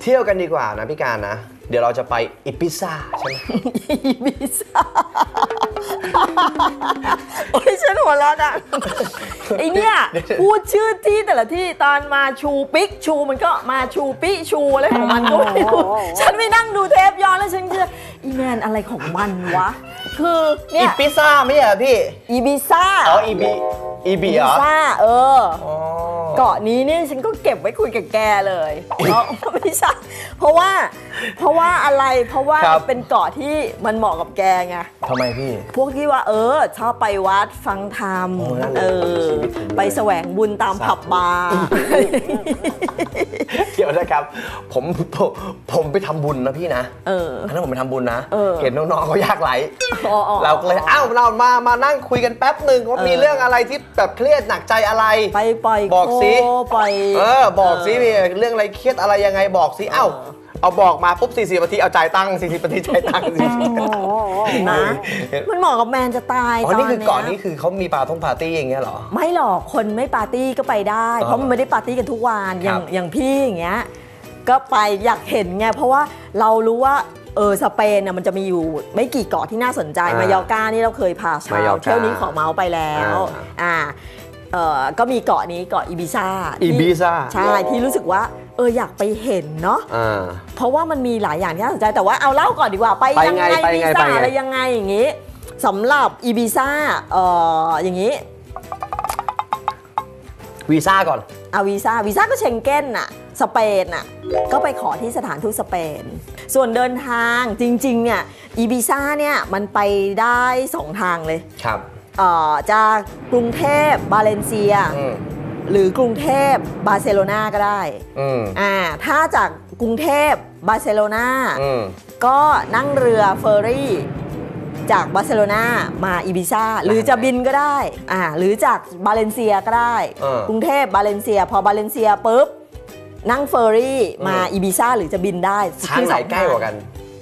เที่ยวกันดีกว่านะพี่การนะเดี๋ยวเราจะไปอิบิซ่าใช่ไหมอิบิซ่าโอ้ยฉันหัวเราะอ่ะไอเนี่ยพูดชื่อที่แต่ละที่ตอนมาชูปิกชูมันก็มาชูปิชูอะไรของมันก็ไม่รู้ฉันไม่นั่งดูเทปย้อนแล้วฉันคืออีแมนอะไรของมันวะคือเนี่ยอิบิซ่าไม่ใช่เหรอพี่อิบิซ่าอ๋ออิบิเหรอเกาะนี้นี่ฉันก็เก็บไว้คุยกับแกเลยไม่ใช่เพราะว่าอะไรเพราะว่าเป็นเกาะที่มันเหมาะกับแกไงทำไมพี่พวกที่ว่าชอบไปวัดฟังธรรมไปแสวงบุญตามผับบาร์เดี๋ยวนะครับผมไปทำบุญนะพี่นะอันนั้นผมไปทำบุญนะเห็นน้องๆเขายากไร้เราก็เลยเรามานั่งคุยกันแป๊บหนึ่งว่ามีเรื่องอะไรที่แบบเครียดหนักใจอะไรไปบอกสิบอกสิมีเรื่องอะไรเครียดอะไรยังไงบอกสิเอาบอกมาปุ๊บ40 นาทีเอาจ่ายตังค์40 นาทีจ่ายตังค์นะมันเหมาะกับแมนจะตายตอนนี้คือก่อนนี้คือเขามีปาร์ตี้อย่างเงี้ยหรอไม่หรอกคนไม่ปาร์ตี้ก็ไปได้เพราะมันไม่ได้ปาร์ตี้กันทุกวันอย่างพี่อย่างเงี้ยก็ไปอยากเห็นไงเพราะว่าเรารู้ว่าสเปนเนี่ยมันจะมีอยู่ไม่กี่เกาะที่น่าสนใจมายอร์กานี่เราเคยพาชาวเที่ยวนี้ขอเมาส์ไปแล้วก็มีเกาะนี้เกาะอิบิซ่าใช่ที่รู้สึกว่าอยากไปเห็นเนาะเพราะว่ามันมีหลายอย่างที่น่าสนใจแต่ว่าเอาเล่าก่อนดีกว่าไปยังไงวีซ่าอะไรยังไงอย่างงี้สำหรับอิบิซ่าอย่างงี้วีซ่าก่อนวีซ่าก็เชงเก้นน่ะสเปนน่ะก็ไปขอที่สถานทูตสเปนส่วนเดินทางจริงๆเนี่ยอิบิซ่าเนี่ยมันไปได้2ทางเลยครับจากกรุงเทพบาเลนเซียหรือกรุงเทพบาร์เซโลนาก็ได้ถ้าจากกรุงเทพบาร์เซโลนาก็นั่งเรือเฟอร์รี่จากบาร์เซโลนามาอิบิซ่าหรือจะบินก็ได้หรือจากบาเลนเซียก็ได้กรุงเทพบาเลนเซียพอบาเลนเซียปุ๊บนั่งเฟอร์รี่มาอิบิซ่าหรือจะบินได้ทางไหนใกล้กว่ากัน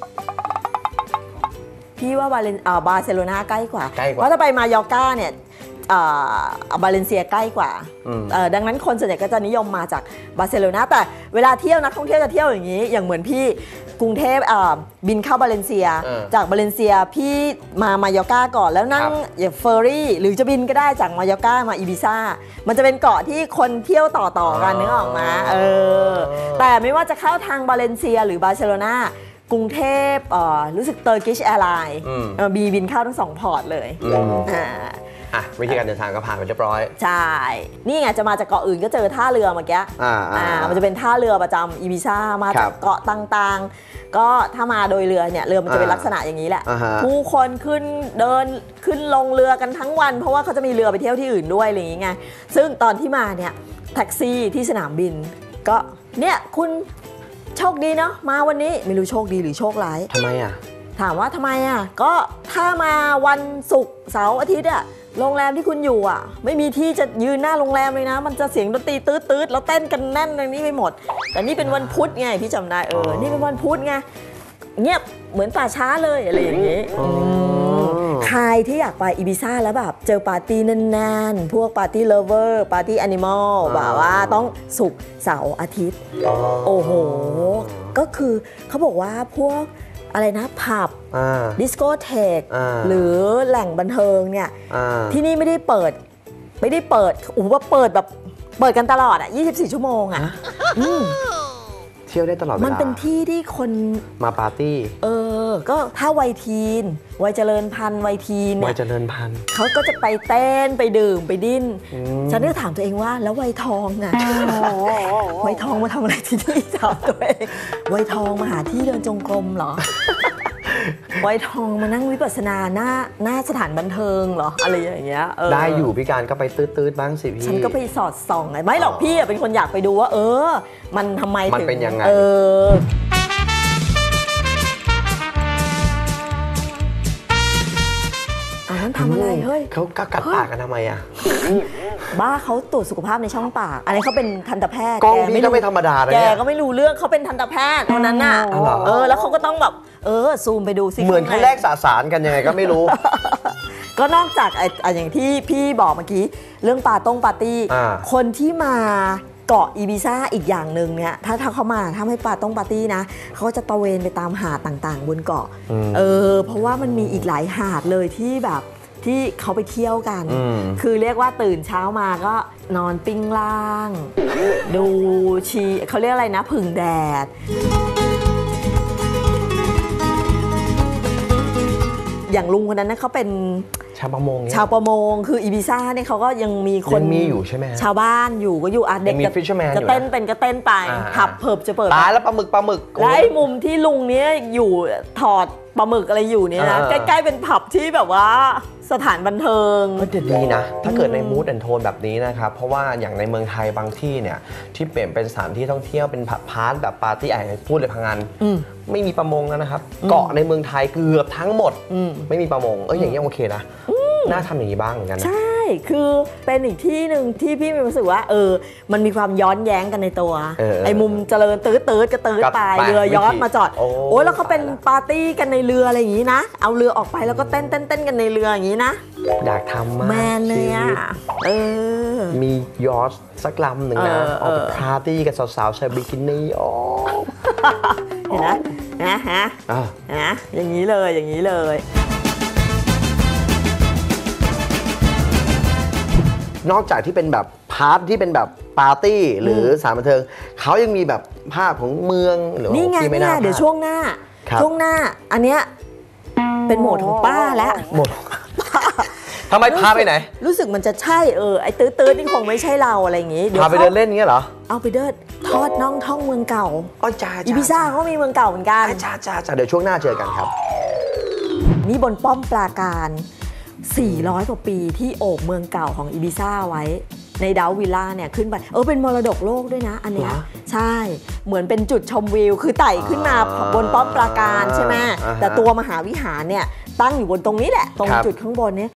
พี่ว่าบาร์เซโลนาใกล้กว่าเพราะถ้าไปมายอร์กาเนี่ยบาเลนเซียใกล้กว่าดังนั้นคนส่วนใหญ่ก็จะนิยมมาจากบาร์เซโลนาแต่เวลาเที่ยวนักท่องเที่ยวจะเที่ยวอย่างนี้อย่างเหมือนพี่กรุงเทพบินเข้าบาเลนเซียจากบาเลนเซียพี่มายอร์กาก่อนแล้วนั่งอย่างเฟอร์รี่หรือจะบินก็ได้จากมายอร์กามาอิบิซ่ามันจะเป็นเกาะที่คนเที่ยวต่อกันนึกออกมาแต่ไม่ว่าจะเข้าทางบาเลนเซียหรือบาร์เซโลนากรุงเทพรู้สึกTurkish Airlinesบินเข้าทั้ง2พอร์ตเลยวิธีการเดินทางก็ผ่านไปเรียบร้อยใช่นี่ไงจะมาจากเกาะอื่นก็เจอท่าเรือเมื่อกี้มันจะเป็นท่าเรือประจำอิบิซ่ามาจากเกาะต่างๆก็ถ้ามาโดยเรือเนี่ยเรือมันจะเป็นลักษณะอย่างนี้แหละผู้คนเดินขึ้นลงเรือกันทั้งวันเพราะว่าเขาจะมีเรือไปเที่ยวที่อื่นด้วยอะไรอย่างงี้ไงซึ่งตอนที่มาเนี่ยแท็กซี่ที่สนามบินก็เนี่ยคุณโชคดีเนาะมาวันนี้ไม่รู้โชคดีหรือโชคร้ายทำไมถามว่าทำไมก็ถ้ามาวันศุกร์เสาร์อาทิตย์โรงแรมที่คุณอยู่ไม่มีที่จะยืนหน้าโรงแรมเลยนะมันจะเสียงดนตรีตืดๆแล้วเต้นกันแน่นตรงนี้ไปหมดแต่นี่เป็นวันพุธไงพี่จำได้นี่เป็นวันพุธไงเงียบเหมือนป่าช้าเลยอะไรอย่างนี้ใครที่อยากไปอิบิซ่าแล้วแบบเจอปาร์ตี้แน่นๆพวกปาร์ตี้เลฟเวอร์ปาร์ตี้แอนิมอลแบบว่าต้องศุกร์เสาร์อาทิตย์โอ้โหก็คือเขาบอกว่าพวกอะไรนะผับดิสโกเทกหรือแหล่งบันเทิงเนี่ยที่นี่ไม่ได้เปิดว่าเปิดแบบเปิดกันตลอด24 ชั่วโมงเที่ยวได้ตลอดเวลามันเป็นที่ที่คนมาปาร์ตี้ก็ถ้าวัยทีนวัยเจริญพันธุ์วัยทีนวัยเจริญพันธุ์เขาก็จะไปเต้นไปดื่มไปดิ้นฉันก็ถามตัวเองว่าแล้ววัยทองวัยทองมาทำอะไรที่นี่ถามตัวเองวัยทองมาหาที่เดินจงกรมเหรอวัยทองมานั่งวิปัสสนาหน้าสถานบันเทิงเหรออะไรอย่างเงี้ยได้อยู่พี่การก็ไปตืดๆบ้างสิพี่ฉันก็ไปสอดส่องไงไม่หรอกพี่เป็นคนอยากไปดูว่ามันทำไมถึงมันเป็นยังไงนั้นทำอะไรเฮ้ยเขากัดปากกันทำไมบ้าเขาตรวจสุขภาพในช่องปากอันนี้เขาเป็นทันตแพทย์กล้องพี่ก็ไม่ธรรมดาเลยแกก็ไม่รู้เรื่องเขาเป็นทันตแพทย์ตอนนั้นน่ะแล้วเขาก็ต้องแบบซูมไปดูสิเหมือนเขาแลกสารกันยังไงก็ไม่รู้ก็นอกจากอย่างที่พี่บอกเมื่อกี้เรื่องปาร์ตี้คนที่มาเกาะอีบิซ่าอีกอย่างหนึ่งเนี่ยถ้าเขามาถ้าไม่ปาร์ตี้นะเขาจะตระเวนไปตามหาดต่างๆบนเกาะเพราะว่ามันมีอีกหลายหาดเลยที่แบบที่เขาไปเที่ยวกันคือเรียกว่าตื่นเช้ามาก็นอนปิ้งล่างดูเขาเรียกอะไรนะผึ่งแดดอย่างลุงคนนั้นนะเขาเป็นชาวประมงคืออีบิซ่าเนี่ยเขาก็ยังมีคนมีอยู่ใช่ไหมชาวบ้านอยู่ก็อยู่เด็กจะเต้นเป็นก็เต้นไปผับเพิบจะเปิดตายแล้วปลาหมึกแล้วไอ้มุมที่ลุงเนี้ยอยู่ถอดปลาหมึกอะไรอยู่เนี่ยนะใกล้ๆเป็นผับที่แบบว่าสถานบันเทิงก็จะดีนะถ้าเกิดในมูดแอนโทนแบบนี้นะครับเพราะว่าอย่างในเมืองไทยบางที่เนี่ยที่เปลี่ยนเป็นสถานที่ท่องเที่ยวเป็นพาร์ทแบบปาร์ตี้พูดเลยพังงานไม่มีประมงแล้วนะครับเกาะในเมืองไทยเกือบทั้งหมดไม่มีประมงอย่างนี้โอเคนะน่าทำอย่างนี้บ้างเหมือนกันนะใช่คือเป็นอีกที่หนึ่งที่พี่มีรู้สึกว่ามันมีความย้อนแย้งกันในตัวไอ้มุมเจริญตื้อก็ตื้อไปเรือย้อนมาจอดโอ้ยแล้วเขาเป็นปาร์ตี้กันในเรืออะไรอย่างนี้นะเอาเรือออกไปแล้วก็เต้นกันในเรืออย่างนี้นะอยากทำมากแมนเลยอ่ะมียอชสักลำหนึ่งนะออกไปปาร์ตี้กับสาวๆใส่บิกินี่เห็นนะฮะอย่างนี้เลยนอกจากที่เป็นแบบพาร์ทที่เป็นแบบปาร์ตี้หรือสถานบันเทิงเขายังมีแบบภาพของเมืองหรือนี่ไงเดี๋ยวช่วงหน้าอันเนี้ยเป็นโหมดของป้าแล้วโหมดทำไมพาไปไหนรู้สึกมันจะใช่ไอ้ตื้อนี่คงไม่ใช่เราอะไรอย่างงี้พาไปเดินเล่นเงี้ยเหรอเอาไปเดินทอดน่องท่องเมืองเก่าจ้าอีบิซ่าเขามีเมืองเก่าเหมือนกันจ้าเดี๋ยวช่วงหน้าเจอกันครับนี่บนป้อมปราการ400 กว่าปีที่โอบเมืองเก่าของอีบิซ่าไว้ในดาววิลล่าเนี่ยขึ้นไปเป็นมรดกโลกด้วยนะอันเนี้ยใช่เหมือนเป็นจุดชมวิวคือไต่ขึ้นมาบนป้อมปราการใช่ไหมแต่ตัวมหาวิหารเนี่ยตั้งอยู่บนตรงนี้แหละตรงจุดข้างบนนี้